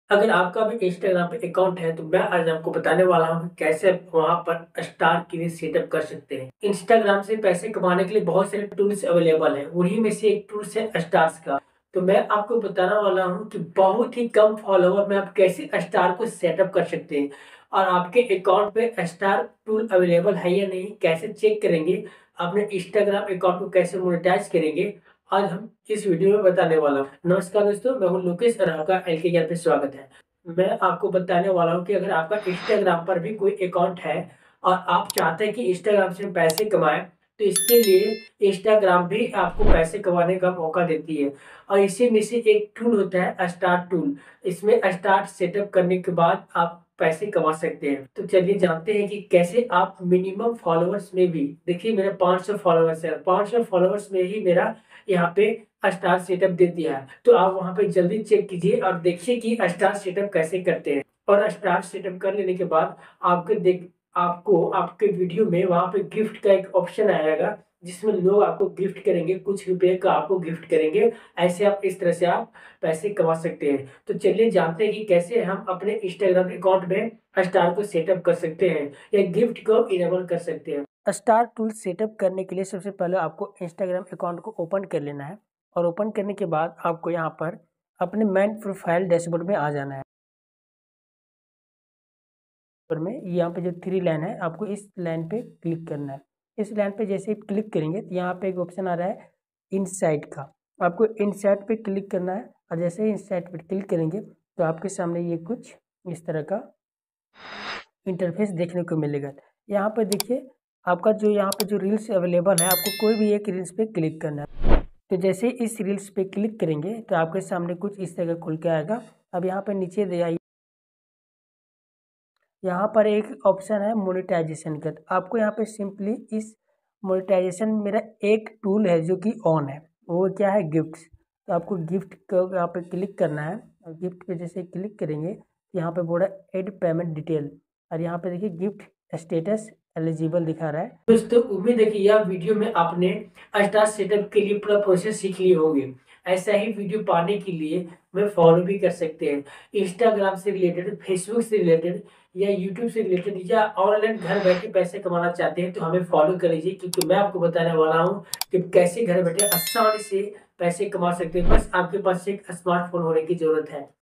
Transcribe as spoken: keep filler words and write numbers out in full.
अगर आपका भी इंस्टाग्राम पे अकाउंट है तो मैं आज आपको बताने वाला हूँ कि कैसे वहां पर स्टार के लिए सेटअप कर सकते हैं। इंस्टाग्राम से पैसे कमाने के लिए बहुत सारे टूल्स अवेलेबल हैं, उन्हीं में से एक टूल्स है स्टार्स का। तो मैं आपको बताने वाला हूँ कि बहुत ही कम फॉलोवर में आप कैसे स्टार को सेटअप कर सकते हैं और आपके अकाउंट पे स्टार टूल अवेलेबल है या नहीं, कैसे चेक करेंगे, अपने इंस्टाग्राम अकाउंट को कैसे मोनेटाइज करेंगे, आज हम इस वीडियो में बताने वाला हूँ। नमस्कार दोस्तों, मैं हूँ लोकेश और आपका एल के ज्ञान पे स्वागत है। मैं आपको बताने वाला हूँ कि अगर आपका इंस्टाग्राम पर भी कोई अकाउंट है और आप चाहते हैं कि इंस्टाग्राम से पैसे कमाएं, तो इसके लिए इंस्टाग्राम भी आपको पैसे कमाने का मौका देती है और इसी में से एक टूल होता है स्टार्ट टूल। इसमें स्टार्ट सेटअप करने के बाद आप पैसे कमा सकते हैं। तो चलिए जानते हैं कि कैसे आप मिनिमम फॉलोअर्स में भी, देखिए मेरे पाँच सौ फॉलोअर्स है, पाँच सौ फॉलोअर्स में ही मेरा यहाँ पे स्टार सेटअप दे दिया है। तो आप वहां पे जल्दी चेक कीजिए और देखिए कि स्टार सेटअप कैसे करते हैं। और स्टार सेटअप कर लेने के बाद आपके देख आपको आपके वीडियो में वहां पे गिफ्ट का एक ऑप्शन आएगा, जिसमें लोग आपको गिफ्ट करेंगे, कुछ रुपए का आपको गिफ्ट करेंगे। ऐसे आप इस तरह से आप पैसे कमा सकते हैं। तो चलिए जानते हैं कि कैसे हम अपने इंस्टाग्राम अकाउंट में स्टार को सेटअप कर सकते हैं या गिफ्ट को इनेबल कर सकते हैं। स्टार टूल सेटअप करने के लिए सबसे पहले आपको इंस्टाग्राम अकाउंट को ओपन कर लेना है और ओपन करने के बाद आपको यहाँ पर अपने मेन प्रोफाइल डैशबोर्ड में आ जाना है। में यहाँ पे जो थ्री लाइन है, आपको इस लाइन पे क्लिक करना है। इस लाइन पे जैसे ही क्लिक करेंगे तो यहाँ पे एक ऑप्शन आ रहा है इनसाइट का, आपको इनसाइट पे क्लिक करना है और जैसे ही इनसाइट पे क्लिक करेंगे तो आपके सामने ये कुछ इस तरह का इंटरफेस देखने को मिलेगा। यहाँ पर देखिए आपका जो यहाँ पे जो रील्स अवेलेबल है, आपको कोई भी एक रील्स पे क्लिक करना है। तो जैसे इस रील्स पे क्लिक करेंगे तो आपके सामने कुछ इस तरह खुल के आएगा। अब यहाँ पर नीचे दे आइए, यहाँ पर एक ऑप्शन है मोनेटाइजेशन का। तो आपको यहाँ पे सिंपली इस मोनेटाइजेशन में मेरा एक टूल है जो कि ऑन है, वो क्या है गिफ्ट्स। तो आपको गिफ्ट को यहाँ पे क्लिक करना है और गिफ्ट पे जैसे क्लिक करेंगे तो यहाँ पे बोला एड पेमेंट डिटेल और यहाँ पे देखिए गिफ्ट स्टेटस एलिजिबल दिखा रहा है। दोस्तों उम्मीद है कि यह वीडियो में आपने स्टार सेटअप के लिए पूरा प्रोसेस सीख लिए होंगे। ऐसा ही वीडियो पाने के लिए मैं फॉलो भी कर सकते हैं। इंस्टाग्राम से रिलेटेड, फेसबुक से रिलेटेड या यूट्यूब से रिलेटेड या ऑनलाइन घर बैठे पैसे कमाना चाहते हैं तो हमें फॉलो कर लीजिए, क्योंकि मैं आपको बताने वाला हूँ कि कैसे घर बैठे आसानी से पैसे कमा सकते हैं। बस आपके पास एक स्मार्टफोन होने की जरूरत है।